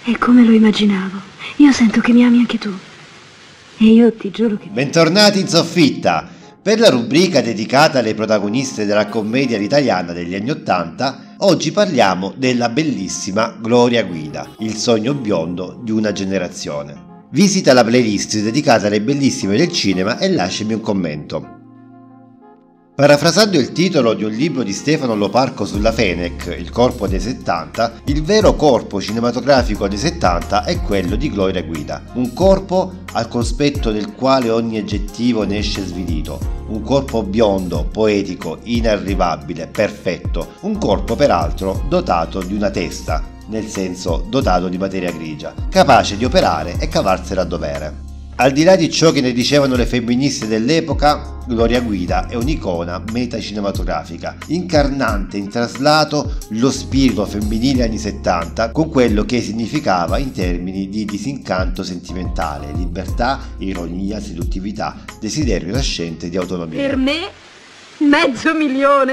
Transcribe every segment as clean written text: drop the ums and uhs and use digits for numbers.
È come lo immaginavo. Io sento che mi ami anche tu. E io ti giuro che... Bentornati in soffitta! Per la rubrica dedicata alle protagoniste della commedia italiana degli anni '80, oggi parliamo della bellissima Gloria Guida, il sogno biondo di una generazione. Visita la playlist dedicata alle bellissime del cinema e lasciami un commento. Parafrasando il titolo di un libro di Stefano Loparco sulla Fenech, Il corpo dei 70, il vero corpo cinematografico dei 70 è quello di Gloria Guida. Un corpo al cospetto del quale ogni aggettivo ne esce svilito. Un corpo biondo, poetico, inarrivabile, perfetto. Un corpo peraltro dotato di una testa, nel senso dotato di materia grigia, capace di operare e cavarsela a dovere. Al di là di ciò che ne dicevano le femministe dell'epoca, Gloria Guida è un'icona metacinematografica, incarnante in traslato lo spirito femminile anni 70 con quello che significava in termini di disincanto sentimentale, libertà, ironia, seduttività, desiderio nascente di autonomia. Per me, 500.000.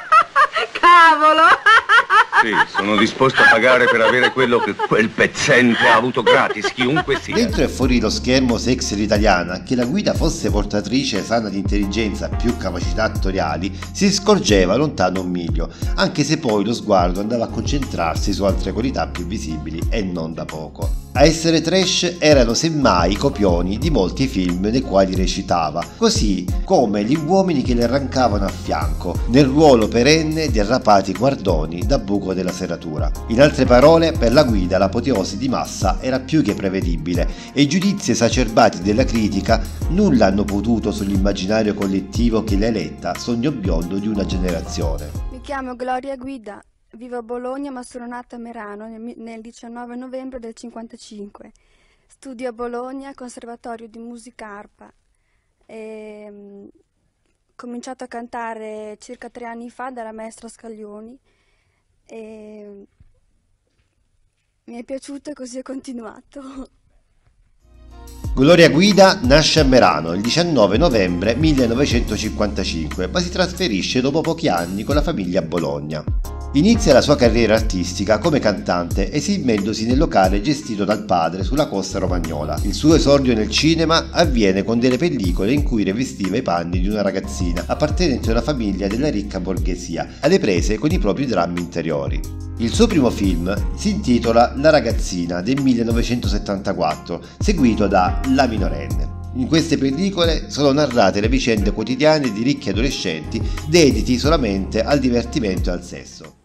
Cavolo! Sì, sono disposto a pagare per avere quello che quel pezzente ha avuto gratis, chiunque sia. Dentro e fuori lo schermo sexy italiana, che la Guida fosse portatrice sana di intelligenza più capacità attoriali, si scorgeva lontano un miglio, anche se poi lo sguardo andava a concentrarsi su altre qualità più visibili e non da poco. A essere trash erano semmai copioni di molti film nei quali recitava, così come gli uomini che le arrancavano a fianco, nel ruolo perenne di arrapati guardoni da buco della serratura. In altre parole, per la Guida l'apoteosi di massa era più che prevedibile e i giudizi esacerbati della critica nulla hanno potuto sull'immaginario collettivo che l'ha eletta sogno biondo di una generazione. Mi chiamo Gloria Guida. Vivo a Bologna ma sono nata a Merano nel 19 novembre del 55. Studio a Bologna, Conservatorio di Musica Arpa. Ho cominciato a cantare circa 3 anni fa dalla maestra Scaglioni e mi è piaciuto e così ho continuato. Gloria Guida nasce a Merano il 19 novembre 1955, ma si trasferisce dopo pochi anni con la famiglia a Bologna. Inizia la sua carriera artistica come cantante esibendosi nel locale gestito dal padre sulla costa romagnola. Il suo esordio nel cinema avviene con delle pellicole in cui rivestiva i panni di una ragazzina appartenente a una famiglia della ricca borghesia, alle prese con i propri drammi interiori. Il suo primo film si intitola La ragazzina del 1974, seguito da La minorenne. In queste pellicole sono narrate le vicende quotidiane di ricchi adolescenti dediti solamente al divertimento e al sesso.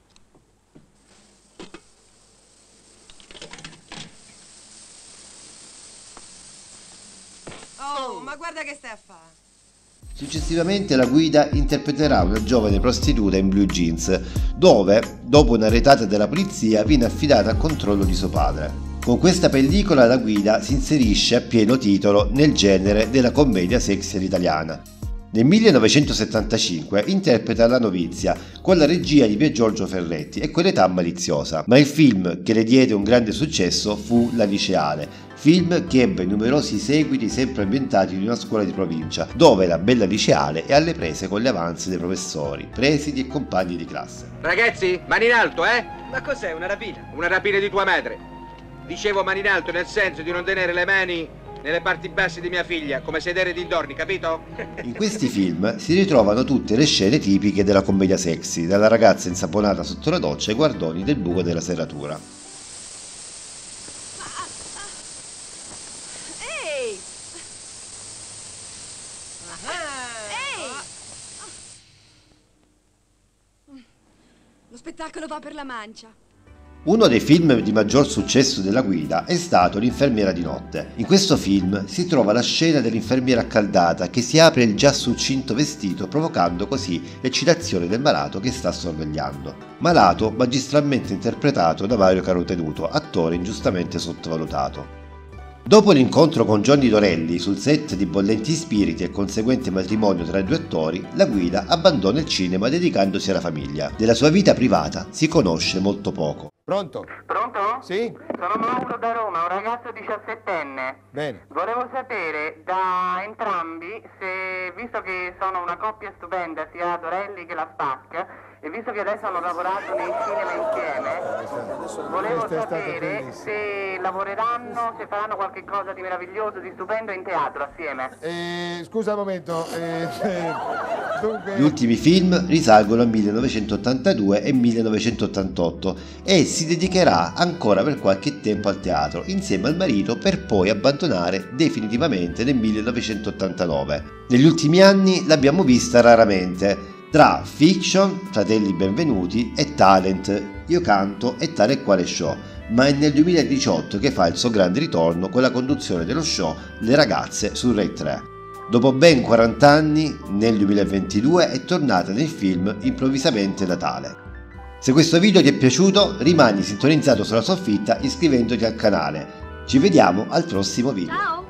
Oh, ma guarda che stai a fare! Successivamente la Guida interpreterà una giovane prostituta in blue jeans, dove, dopo una retata della polizia, viene affidata al controllo di suo padre. Con questa pellicola la Guida si inserisce a pieno titolo nel genere della commedia sexy all'italiana. Nel 1975 interpreta La novizia con la regia di Pier Giorgio Ferretti e quell'età maliziosa, ma il film che le diede un grande successo fu La liceale, film che ebbe numerosi seguiti sempre ambientati in una scuola di provincia, dove la bella liceale è alle prese con le avanze dei professori, presidi e compagni di classe. Ragazzi, mani in alto, eh? Ma cos'è, una rapina? Una rapina di tua madre. Dicevo mani in alto nel senso di non tenere le mani nelle parti basse di mia figlia, come sedere dintorni, capito? In questi film si ritrovano tutte le scene tipiche della commedia sexy, dalla ragazza insaponata sotto la doccia ai guardoni del buco della serratura. Ehi! Ehi! Lo spettacolo va per la mancia. Uno dei film di maggior successo della Guida è stato L'infermiera di notte. In questo film si trova la scena dell'infermiera accaldata che si apre il già succinto vestito provocando così l'eccitazione del malato che sta sorvegliando. Malato magistralmente interpretato da Mario Carotenuto, attore ingiustamente sottovalutato. Dopo l'incontro con Johnny Dorelli sul set di Bollenti Spiriti e conseguente matrimonio tra i due attori, la Guida abbandona il cinema dedicandosi alla famiglia. Della sua vita privata si conosce molto poco. Pronto? Pronto? Sì? Sono Mauro da Roma, un ragazzo 17enne. Bene. Volevo sapere da entrambi se, visto che sono una coppia stupenda, sia Dorelli che la Spac, E visto che adesso hanno lavorato nei cinema insieme, volevo sapere se lavoreranno, se faranno qualche cosa di meraviglioso, di stupendo in teatro assieme. Scusa un momento. Dunque... Gli ultimi film risalgono al 1982 e 1988 e si dedicherà ancora per qualche tempo al teatro insieme al marito per poi abbandonare definitivamente nel 1989. Negli ultimi anni l'abbiamo vista raramente tra Fiction, Fratelli Benvenuti e Talent, Io canto e Tale e Quale Show, ma è nel 2018 che fa il suo grande ritorno con la conduzione dello show Le Ragazze su Rai 3. Dopo ben 40 anni, nel 2022 è tornata nel film Improvvisamente Natale. Se questo video ti è piaciuto, rimani sintonizzato sulla soffitta iscrivendoti al canale. Ci vediamo al prossimo video. Ciao!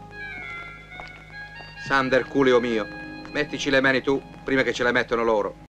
Sander culeo mio, mettici le mani tu prima che ce le mettono loro.